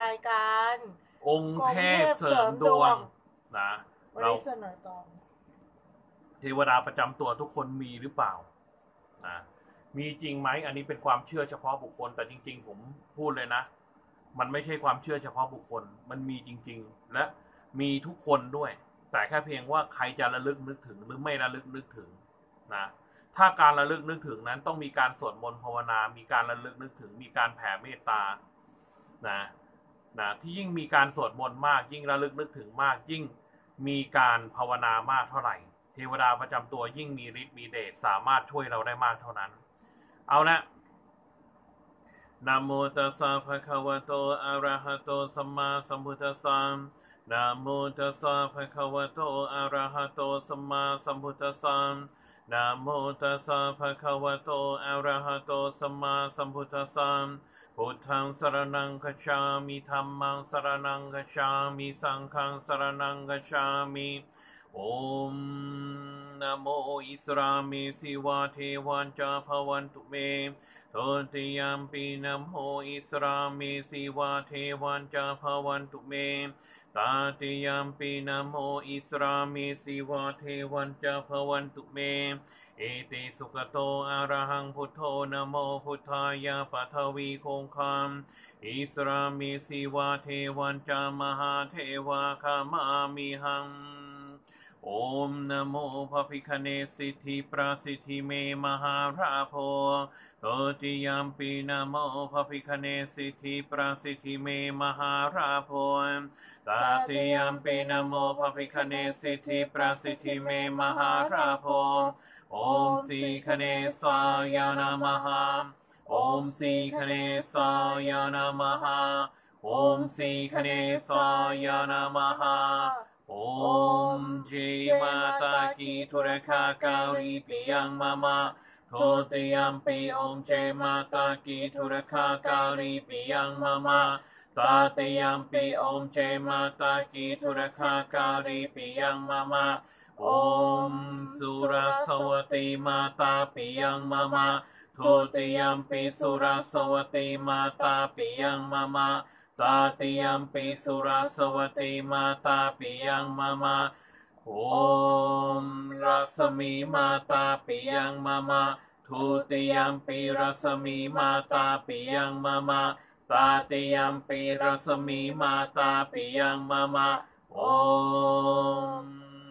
ายการองค์เทพเสริมดวงนะเราเสนอตอนเทวดาประจำตัวทุกคนมีหรือเปล่านะมีจริงไหมอันนี้เป็นความเชื่อเฉพาะบุคคลแต่จริงๆผมพูดเลยนะมันไม่ใช่ความเชื่อเฉพาะบุคคลมันมีจริงๆและมีทุกคนด้วยแต่แค่เพียงว่าใครจะระลึกนึกถึงหรือไม่ระลึกนึกถึงนะถ้าการระลึกนึกถึงนั้นต้องมีการสวดมนต์ภาวนามีการระลึกนึกถึงมีการแผ่เมตตานะที่ยิ่งมีการสวดมนต์มากยิ่งระลึกนึกถึงมากยิ่งมีการภาวนามากเท่าไหร่เทวดาประจำตัวยิ่งมีฤทธิ์มีเดชสามารถช่วยเราได้มากเท่านั้นเอาละนะโมตัสสะภะคะวะโตอะระหะโตสัมมาสัมพุทธัสสะนะโมตัสสะภะคะวะโตอะระหะโตสัมมาสัมพุทธัสสะนะโมตัสสะภะคะวะโตอะระหะโตสัมมาสัมพุทธัสสะพุทธังสรณังคัจฉามิธัมมังสรณังคัจฉามิสังฆังสรณังคัจฉามิโอมนะโมอิสรามิสิวะเทวันจาภวันตุเมโตติยัมปีนะโมอิสรามิสิวะเทวันจาภวันตุเมตาติยัมปีนะโมอิสรามิสิวะเทวันจาภวันตุเมเอติสุขโตอะระหังพุทโธนะโมพุทธายะปัทวีคงคามอิสรามิสิวะเทวันจามหาเทวาคามามิหังโอมนะโมพระพิฆเนศสิทธิปราสิทธิเมมหาราโพโตติยัมปีนะโมพระพิฆเนศสิทธิปราสิทธิเมมหาราโพตาติยัมปีนะโมพระพิฆเนศสิทธิปราสิทธิเมมหาราโพโอมสีคเนสายานามหาโอมสีคเนสายานามหาโอมสีคเนสายานามหาโอมเจมาตากีทุรคาการีปิยังมามาโทติยัมปีโอมเจมาตากีทุรคาการีปิยังมามาตาติยัมปีโอมเจมาตากีทุรคาการีปิยังมามาโอมสุรสวตีมาตาปิยังมามาโทติยัมปีสุรสวตีมาตาปิยังมามาตาติยัมปีสุรสวตีมาตาปิยังมามาโอมรัศมีมาตาปิยังมามาทุติยัมปีรัศมีมาตาปิยังมามาตาติยัมปีรัศมีมาตาปิยังมามาโอม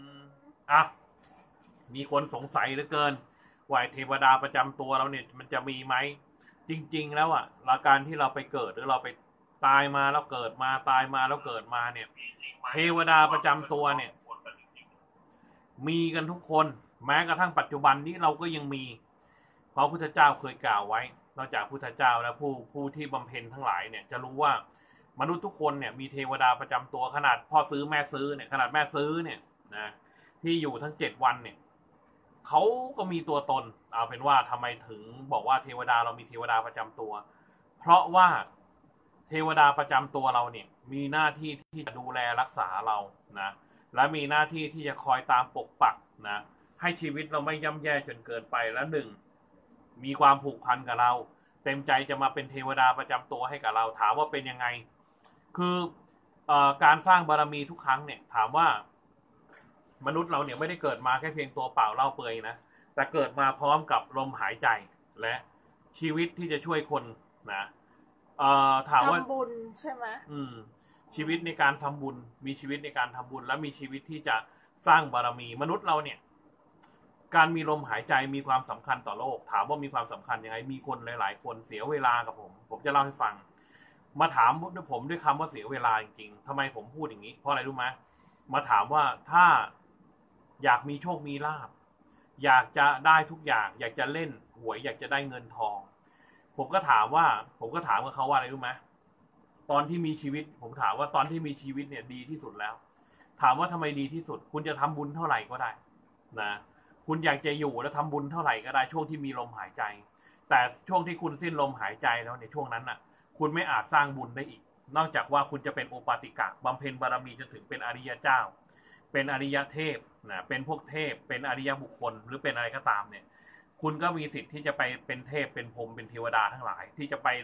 มีคนสงสัยเหลือเกินว่าเทวดาประจำตัวเราเนี่ยมันจะมีไหมจริงๆแล้วอาการที่เราไปเกิดหรือเราไปตายมาแล้วเกิดมาตายมาแล้วเกิดมาเนี่ยเทวดาประจำตัวเนี่ยมีกันทุกคนแม้กระทั่งปัจจุบันนี้เราก็ยังมีเพราะพุทธเจ้าเคยกล่าวไว้นอกจากพุทธเจ้าและผู้ที่บำเพ็ญทั้งหลายเนี่ยจะรู้ว่ามนุษย์ทุกคนเนี่ยมีเทวดาประจำตัวขนาดพ่อซื้อแม่ซื้อเนี่ยขนาดแม่ซื้อเนี่ยนะที่อยู่ทั้ง7 วันเนี่ยเขาก็มีตัวตนเอาเป็นว่าทำไมถึงบอกว่าเทวดาเรามีเทวดาประจำตัวเพราะว่าเทวดาประจำตัวเราเนี่ยมีหน้าที่ที่จะดูแลรักษาเรานะและมีหน้าที่ที่จะคอยตามปกปักนะให้ชีวิตเราไม่ย่ำแย่จนเกินไปและมีความผูกพันกับเราเต็มใจจะมาเป็นเทวดาประจำตัวให้กับเราถามว่าเป็นยังไงคือการสร้างบารมีทุกครั้งเนี่ยถามว่ามนุษย์เราเนี่ยไม่ได้เกิดมาแค่เพียงตัวเปล่าเล่าเปลือยนะแต่เกิดมาพร้อมกับลมหายใจและชีวิตที่จะช่วยคนนะถามว่าทำบุญใช่ไหมชีวิตในการทำบุญมีชีวิตในการทำบุญและมีชีวิตที่จะสร้างบารมีมนุษย์เราเนี่ยการมีลมหายใจมีความสำคัญต่อโลกถามว่ามีความสำคัญยังไงมีคนหลายๆคนเสียเวลากับผมจะเล่าให้ฟังมาถามผมด้วยคำว่าเสียเวลาจริงๆทำไมผมพูดอย่างนี้เพราะอะไรรู้ไหมมาถามว่าถ้าอยากมีโชคมีลาภอยากจะได้ทุกอย่างอยากจะเล่นหวยอยากจะได้เงินทองผมก็ถามกับเขาว่าอะไรรู้ไหมตอนที่มีชีวิตผมถามว่าตอนที่มีชีวิตเนี่ยดีที่สุดแล้วถามว่าทำไมดีที่สุดคุณจะทำบุญเท่าไหร่ก็ได้นะคุณอยากจะอยู่แล้วทำบุญเท่าไหร่ก็ได้ช่วงที่มีลมหายใจแต่ช่วงที่คุณสิ้นลมหายใจแล้วในช่วงนั้นน่ะคุณไม่อาจสร้างบุญได้อีกนอกจากว่าคุณจะเป็นโอปาติกะบำเพ็ญบารมีจนถึงเป็นอริยเจ้าเป็นอริยเทพนะเป็นพวกเทพเป็นอริยบุคคลหรือเป็นอะไรก็ตามเนี่ยคุณก็มีสิทธิ์ที่จะไปเป็นเทพเป็นพรหมเป็นเทวดาทั้งหลายที่จะไป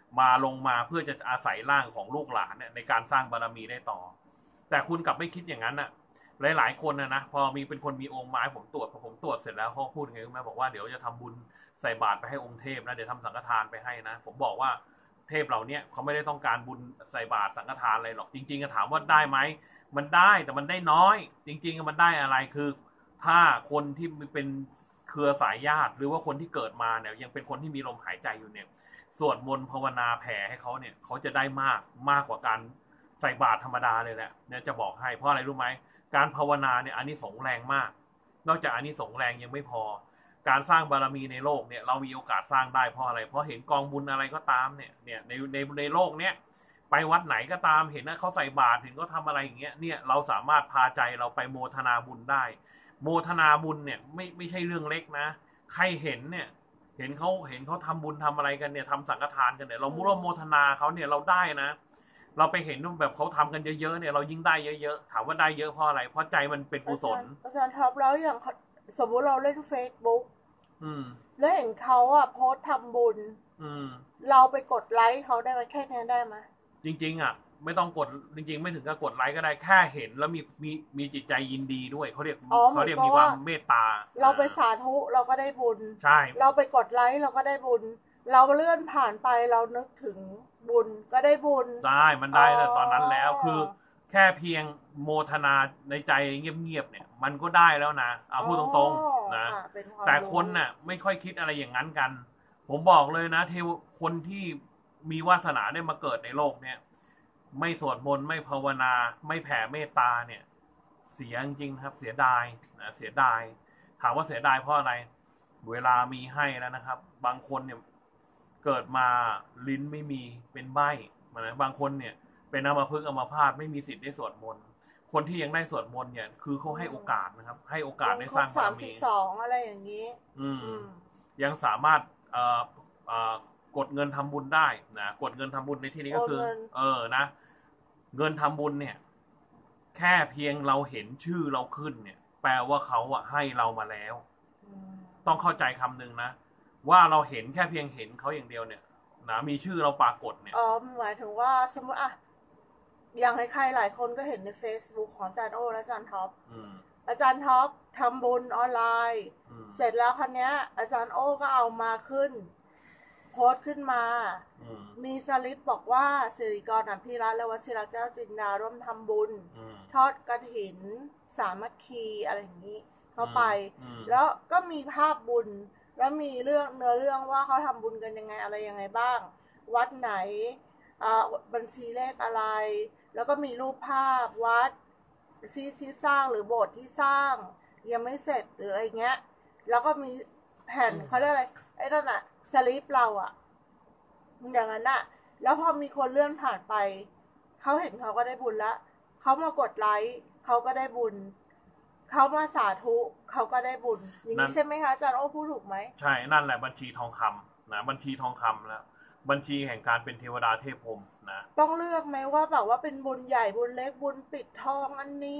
ลงมาเพื่อจะอาศัยร่างของลูกหลานเนี่ยในการสร้างบารมีได้ต่อแต่คุณกลับไม่คิดอย่างนั้นน่ะหลายๆคนนะพอเป็นคนมีองค์ไม้ผมตรวจพอผมตรวจเสร็จแล้วเขาพูดไงรู้ไหมบอกว่าเดี๋ยวจะทำบุญใส่บาตรไปให้องค์เทพนะเดี๋ยวทำสังฆทานไปให้นะผมบอกว่าเทพเหล่านี้เขาไม่ได้ต้องการบุญใส่บาตรสังฆทานอะไรหรอกจริงๆถามว่าได้ไหมมันได้แต่มันได้น้อยจริงๆมันได้อะไรคือถ้าคนที่เป็นเครือสายญาติหรือว่าคนที่เกิดมาเนี่ยยังเป็นคนที่มีลมหายใจอยู่เนี่ยสวดมนต์ภาวนาแผ่ให้เขาเนี่ยเขาจะได้มากกว่าการใส่บาตรธรรมดาเลยแหละเนี่ยจะบอกให้เพราะอะไรรู้ไหมการภาวนาเนี่ยอานิสงส์แรงมากนอกจากอานิสงส์แรงยังไม่พอการสร้างบารมีในโลกเนี่ยเรามีโอกาสสร้างได้เพราะอะไรเพราะเห็นกองบุญอะไรก็ตามเนี่ยในโลกเนี้ยไปวัดไหนก็ตามเห็นนะเขาใส่บาตรเห็นเขาทำอะไรอย่างเงี้ยเนี่ยเราสามารถพาใจเราไปโมทนาบุญได้โมทนาบุญเนี่ยไม่ใช่เรื่องเล็กนะใครเห็นเนี่ยเห็นเขาทำบุญทำอะไรกันเนี่ยทำสังฆทานกันเนี่ยเราร่วมโมทนาเขาเนี่ยเราได้นะเราไปเห็นแบบเขาทำกันเยอะๆเนี่ยเรายิ่งได้เยอะๆถามว่าได้เยอะเพราะอะไรเพราะใจมันเป็นกุศลอาจารย์ท็อปแล้วอย่างสมมุติเราเล่น Facebook แล้วเห็นเขาโพสทำบุญเราไปกดไลค์เขาได้ไหมแค่นี้ได้ไหมจริงๆไม่ต้องกดจริงๆไม่ถึงกับกดไลค์ก็ได้แค่เห็นแล้วมีจิตใจยินดีด้วยเขาเรียกมีความเมตตาเราไปสาธุเราก็ได้บุญใช่เราไปกดไลค์เราก็ได้บุญเราเลื่อนผ่านไปเรานึกถึงบุญก็ได้บุญได้มันได้แต่ตอนนั้นแล้วคือแค่เพียงโมทนาในใจเงียบๆเนี่ยมันก็ได้แล้วนะเอาพูดตรงๆนะแต่คนน่ะไม่ค่อยคิดอะไรอย่างนั้นกันผมบอกเลยนะคนที่มีวาสนาได้มาเกิดในโลกเนี่ยไม่สวดมนต์ไม่ภาวนาไม่แผ่เมตตาเนี่ยเสียจริงครับเสียดายนะเสียดายถามว่าเสียดายเพราะอะไรเวลามีให้แล้วนะครับบางคนเนี่ยเกิดมาลิ้นไม่มีเป็นใบ้บางคนเนี่ยเป็นอัมพฤกษ์อัมพาตไม่มีสิทธิ์ได้สวดมนต์คนที่ยังได้สวดมนต์เนี่ยคือเขาให้โอกาสนะครับให้โอกาสได้สร้างบารมี 32อะไรอย่างนี้ยังสามารถกดเงินทำบุญได้นะกดเงินทำบุญในที่นี้ก็คือนะเงินทำบุญเนี่ยแค่เพียงเราเห็นชื่อเราขึ้นเนี่ยแปลว่าเขาให้เรามาแล้วต้องเข้าใจคำหนึ่งนะว่าเราเห็นแค่เพียงเห็นเขาอย่างเดียวเนี่ยนะมีชื่อเราปรากฏเนี่ยหมายถึงว่าสมมติอย่างใครหลายคนก็เห็นใน Facebook ของอาจารย์โอและอาจารย์ท็อปอาจารย์ท็อปทำบุญออนไลน์เสร็จแล้วคันนี้อาจารย์โอก็เอามาขึ้นโพสต์ขึ้นมามีสลิปบอกว่าสิริกร อภิรัตน์และวชิรแก้วจินดาร่วมทำบุญทอดกฐินสามัคคีอะไรอย่างนี้เข้าไปแล้วก็มีภาพบุญแล้วมีเนื้อเรื่องว่าเขาทำบุญกันยังไงอะไรยังไงบ้างวัดไหนบัญชีเลขอะไรแล้วก็มีรูปภาพวัดที่สร้างหรือโบสถ์ที่สร้างยังไม่เสร็จหรืออะไรเงี้ยแล้วก็มีแผ่นเขาเรียกอะไรไอ้นั่นอะสลิปเราอะอย่างนั้นอะแล้วพอมีคนเลื่อนผ่านไปเขาเห็นเขาก็ได้บุญละเขามากดไลค์เขาก็ได้บุญเขามาสาธุเขาก็ได้บุญอย่างนี้ใช่ไหมคะอาจารย์โอ้พูดถูกไหมใช่นั่นแหละบัญชีทองคำนะบัญชีทองคำแล้วบัญชีแห่งการเป็นเทวดาเทพพรหมนะต้องเลือกไหมว่าแบบว่าเป็นบุญใหญ่บุญเล็กบุญปิดทองอันนี้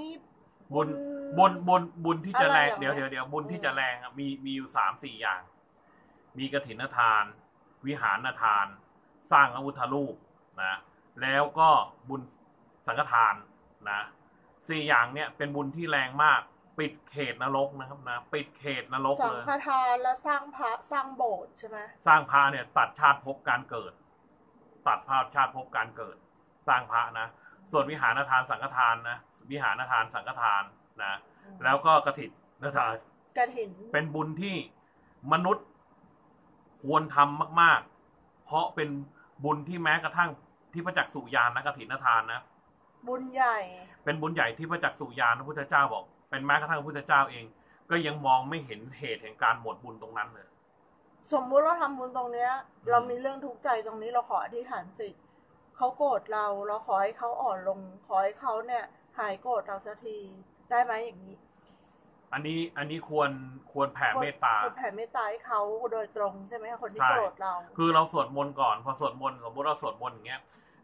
บุญที่จะแรงเดี๋ยวบุญที่จะแรงมีอยู่3-4อย่างมีกฐินทานวิหารทานสร้างพระพุทธรูปนะแล้วก็บุญสังฆทานนะ4อย่างเนี่ยเป็นบุญที่แรงมากปิดเขตนรกนะครับนะปิดเขตนรกเลยสังฆทานแล้วสร้างพระสร้างโบสถ์ใช่ไหมสร้างพระเนี่ยตัดชาติภพการเกิดตัดภาพชาติภพการเกิดสร้างพระนะส่วนวิหารทานสังฆทานนะวิหารทานสังฆทานนะแล้วก็กฐินทานกฐินเป็นบุญที่มนุษย์ควรทำมากๆเพราะเป็นบุญที่แม้กระทั่งที่พระจักษุญาณนะกฐินทานนะบุญใหญ่เป็นบุญใหญ่ที่พระจักษุญาณพระพุทธเจ้าบอกเป็นแม้กระทั่งพระพุทธเจ้าเองก็ยังมองไม่เห็นเหตุแห่งการหมดบุญตรงนั้นเลยสมมุติเราทำบุญตรงเนี้ยเรามีเรื่องทุกข์ใจตรงนี้เราขออธิษฐานจิตเขาโกรธเราขอให้เขาอ่อนลงขอให้เขาเนี่ยหายโกรธเราสักทีได้ไหมอย่างนี้อันนี้ควรแผ่เมตตาแผ่เมตตาให้เขาโดยตรงใช่ไหมคะคนที่โกรธเราคือเราสวดมนต์ก่อนพอสวดมนต์สมมติเราสวดมนต์อย่างเงี้ย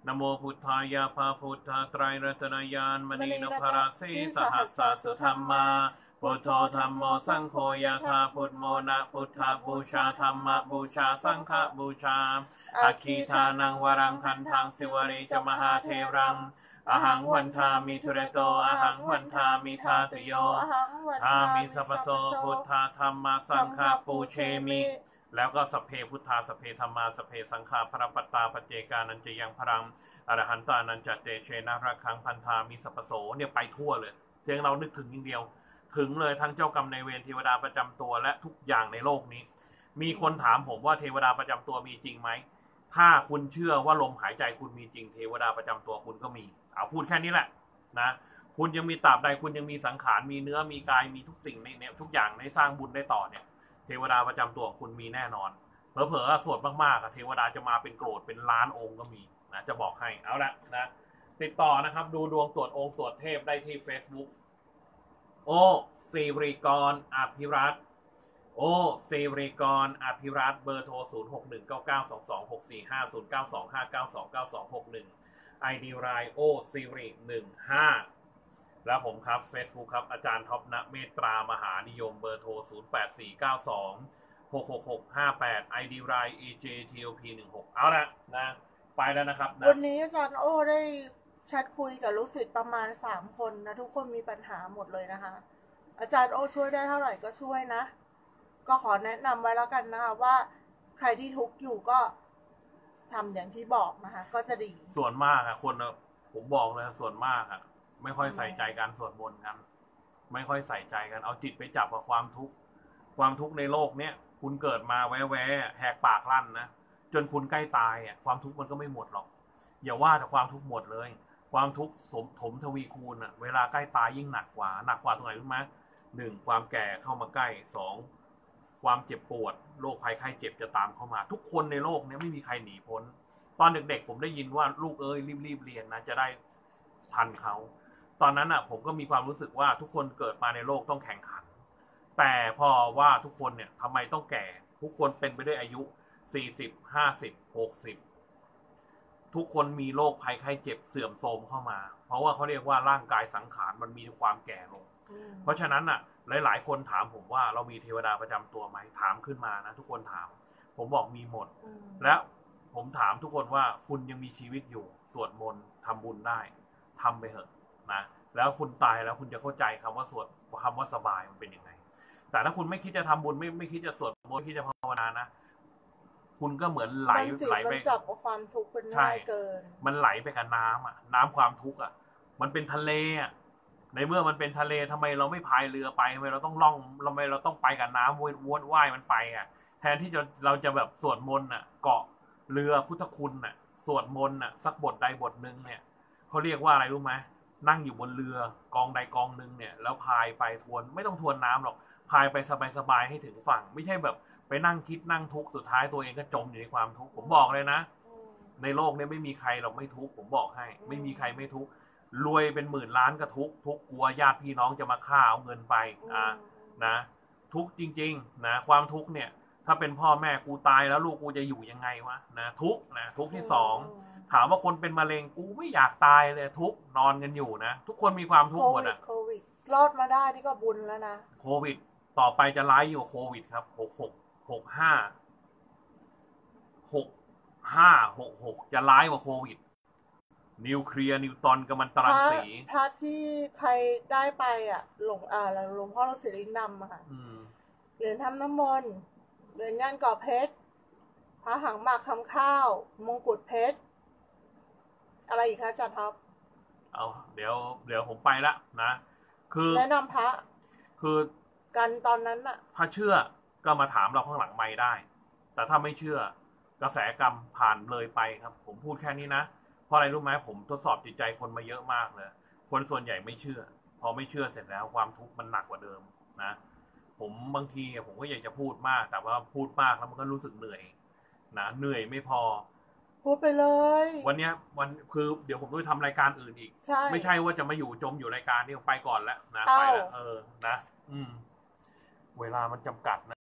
นะโมพุทธายะพระพุทธไตรรัตนญาณมณีนพราสีสหัสสสุธรรมาพุทโธธัมโมสังโฆยะถาพุทโมนะพุทธบูชาธัมมบูชาสังฆบูชาอาคีทานังวรังคันทังสิวริจมหาเทรังอหังวันทามิทุเรโตอหังวันทามิทาตุโยทามิสัพพโสพุทธาธัมมาสังฆปูเชมิแล้วก็สัพเพพุทธาสัพเพธัมมาสัพเพสังฆาพระปัตตาปเจกานันจะยังพรังอรหันตานันจัตเตเชนะระคังพันธามิสัพพโสเนี่ยไปทั่วเลยเพียงเรานึกถึงอย่างเดียวถึงเลยทั้งเจ้ากรรมนายเวรเทวดาประจำตัวและทุกอย่างในโลกนี้มีคนถามผมว่าเทวดาประจำตัวมีจริงไหมถ้าคุณเชื่อว่าลมหายใจคุณมีจริงเทวดาประจำตัวคุณก็มีเอาพูดแค่นี้แหละนะคุณยังมีตราบใดคุณยังมีสังขารมีเนื้อมีกายมีทุกสิ่งในเนี่ยทุกอย่างในสร้างบุญได้ต่อเนี่ยเทวดาประจำตัวคุณมีแน่นอนเผลอๆสวดมากๆเทวดาจะมาเป็นโกรธเป็นล้านองค์ก็มีนะจะบอกให้เอาละนะติดต่อนะครับดูดวงตรวจองค์ตรวจเทพได้ที่ Facebook โอสิริกรอภิรัตน์โอสิริกรอภิรัตน์เบอร์โทร 0619922645 0925929261 ID รายโอสิริ15แล้วผมครับ Facebook ครับอาจารย์ท็อปณเมตตามหานิยมเบอร์โทร 0849266658 ID ราย EJTOP16 เอาละนะไปแล้วนะครับนะวันนี้อาจารย์โอ้ได้แชทคุยกับลูกศิษย์ประมาณ3 คนนะทุกคนมีปัญหาหมดเลยนะคะอาจารย์โอ้ช่วยได้เท่าไหร่ก็ช่วยนะก็ขอแนะนำไว้แล้วกันนะคะว่าใครที่ทุกข์อยู่ก็ทำอย่างที่บอกนะคะก็จะดีส่วนมากคนผมบอกเลยส่วนมากไม่ค่อยใส่ใจการสวดมนต์กันไม่ค่อยใส่ใจกันเอาจิตไปจับกับความทุกข์ในโลกเนี้ยคุณเกิดมาแวะแหกปากลั่นนะจนคุณใกล้ตายความทุกข์มันก็ไม่หมดหรอกอย่าว่าแต่ความทุกข์หมดเลยความทุกข์ถมทวีคูณเวลาใกล้ตายยิ่งหนักกว่าตรงไหนรู้ไหม1ความแก่เข้ามาใกล้2ความเจ็บปวดโรคภัยไข้เจ็บจะตามเข้ามาทุกคนในโลกนี้ไม่มีใครหนีพ้นตอนเด็กๆผมได้ยินว่าลูกรีบเรียนนะจะได้ทันเขาตอนนั้นผมก็มีความรู้สึกว่าทุกคนเกิดมาในโลกต้องแข่งขันแต่พอว่าทุกคนเนี่ยทำไมต้องแก่ทุกคนเป็นไปด้วยอายุ40 50 60ทุกคนมีโรคภัยไข้เจ็บเสื่อมโทรมเข้ามาเพราะว่าเขาเรียกว่าร่างกายสังขารมันมีความแก่ลงเพราะฉะนั้นหลายๆคนถามผมว่าเรามีเทวดาประจำตัวไหมถามขึ้นมานะทุกคนถามผมบอกมีหมดและผมถามทุกคนว่าคุณยังมีชีวิตอยู่สวดมนต์ทำบุญได้ทำไปเถอะนะแล้วคุณตายแล้วคุณจะเข้าใจคำว่าสบายมันเป็นยังไงแต่ถ้าคุณไม่คิดจะทำบุญไม่คิดจะสวดมนต์ไม่คิดจะภาวนานะคุณก็เหมือนไหลไปจับกับความทุกข์เป็นง่ายเกินมันไหลไปกับน้ำความทุกข์มันเป็นทะเลในเมื่อมันเป็นทะเลทำไมเราไม่พายเรือไปทำไมเราต้องล่องทำไมเราต้องไปกับน้ำวนว่ายมันไปแทนที่เราจะแบบสวดมนต์เกาะเรือพุทธคุณสวดมนต์สักบทใดบทหนึ่งเนี่ยเขาเรียกว่าอะไรรู้ไหมนั่งอยู่บนเรือกองใดกองหนึ่งเนี่ยแล้วพายไปทวนไม่ต้องทวนน้ำหรอกพายไปสบายๆให้ถึงฝั่งไม่ใช่แบบไปนั่งคิดนั่งทุกข์สุดท้ายตัวเองก็จมอยู่ในความทุกข์ผมบอกเลยนะในโลกนี้ไม่มีใครหรอกไม่ทุกข์ผมบอกให้ไม่มีใครไม่ทุกข์รวยเป็นหมื่นล้านก็ทุกกลัวญาติพี่น้องจะมาฆ่าเอาเงินไปนะทุกจริงๆนะความทุกข์เนี่ยถ้าเป็นพ่อแม่กูตายแล้วลูกกูจะอยู่ยังไงวะนะทุกที่2ถามว่าคนเป็นมะเร็งกูไม่อยากตายเลยทุกนอนกันอยู่นะทุกคนมีความทุกข์หมดโควิดรอดมาได้นี่ก็บุญแล้วนะโควิดต่อไปจะร้ายอยู่โควิดครับ65 จะร้ายกว่าโควิดนิวเคลียร์นิวตอนกัมมันตรังสีพระที่ใครได้ไปหลวงพ่อฤาษีลิงดำค่ะเหรียญทำน้ำมนต์เหรียญงานก่อเพชรพระหางหมากคำข้าวมงกุฎเพชรอะไรอีกคะอาจารย์ท็อปเอาเดี๋ยวผมไปละนะคือแนะนำพระคือกันตอนนั้นถ้าเชื่อก็มาถามเราข้างหลังไมค์ได้แต่ถ้าไม่เชื่อกระแสกรรมผ่านเลยไปครับผมพูดแค่นี้นะเพราะอะไรรู้ไหมผมทดสอบจิตใจคนมาเยอะมากเลยคนส่วนใหญ่ไม่เชื่อพอไม่เชื่อเสร็จแล้วความทุกข์มันหนักกว่าเดิมนะผมบางทีผมก็อยากจะพูดมากแต่ว่าพูดมากแล้วมันก็รู้สึกเหนื่อยนะเหนื่อยไม่พอพูดไปเลยวันคือเดี๋ยวผมต้องไปทำรายการอื่นอีกไม่ใช่ว่าจะมาอยู่จมอยู่รายการนี้ผมไปก่อนแล้วนะไปแล้วนะเวลามันจำกัดนะ